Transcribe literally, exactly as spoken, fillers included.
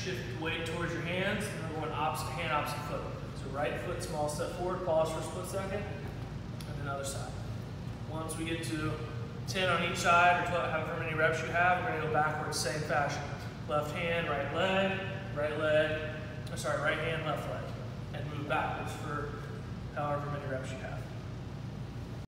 shift weight towards your hands, and we're going opposite hand, opposite foot. So right foot, small step forward, pause for a split second, and then other side. Once we get to ten on each side, or twelve, however many reps you have, we're gonna go backwards, same fashion. Left hand, right leg, right leg, oh, sorry, right hand, left leg, and move backwards for however many reps you have.